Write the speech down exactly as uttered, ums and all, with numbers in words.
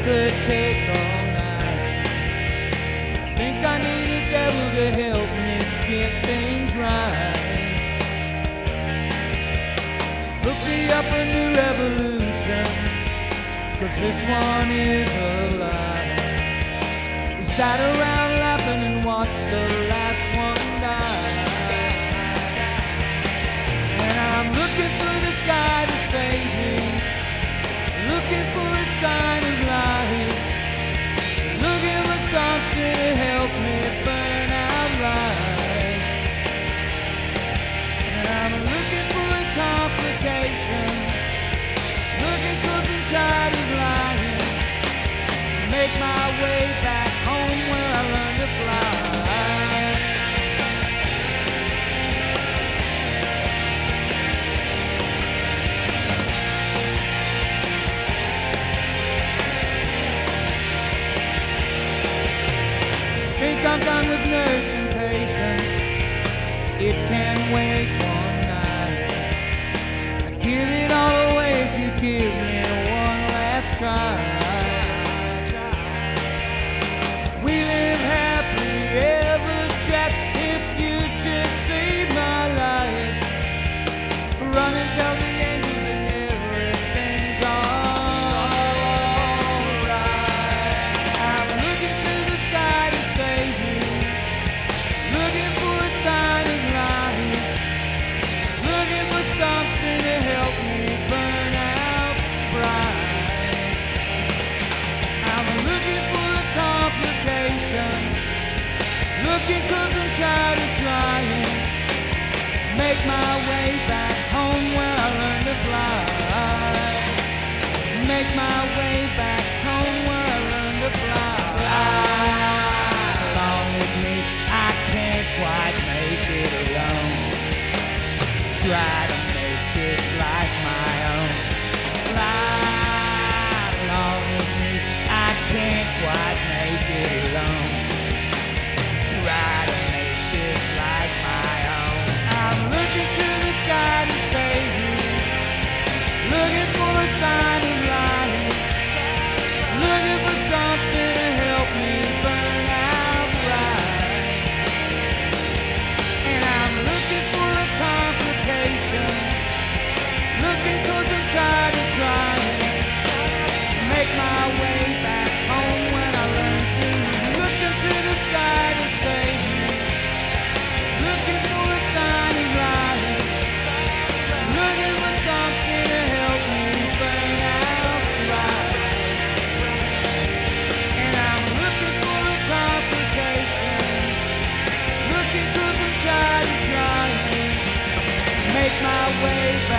could take all night. Think I need a devil to help me get things right. Hook me up a new revolution, 'cause this one is a lie. We sat around laughing and watched the last one die. And I'm looking for the sky to save me, looking for a sign of life, looking for something to help me burn out right. And I'm looking for a complication, looking 'cause I'm tired of lying, make my way back home where I learned to fly. Think I'm done with nursing patients, it can wait one night. I'd give it all away if you give me one last try. We live happily ever chat if you just save my life. Run and tell the angels that everything's alright. I'm looking to the sky to save me, looking for a sign of life, looking for something to help me burn out bright. I'm looking for a complication, looking 'cause I'm tired of trying, make my way back home where I learned to fly. Make my way back home where I learned to fly. Ride along with me, I can't quite make it alone. Try to make this life my own. Ride along with me, I can't quite make it alone. Try to make this life my own. I'm looking to the sky to save you, looking for a sign of life, looking for something to help me burn out right. And I'm looking for a complication, looking 'cause I'm tired of trying, make my way back home when I learn to. Looking to the sky to save me, looking for a sign of life, looking for something to help me burn out right. And I'm looking for a complication, looking 'cause I'm tired of trying, make my way back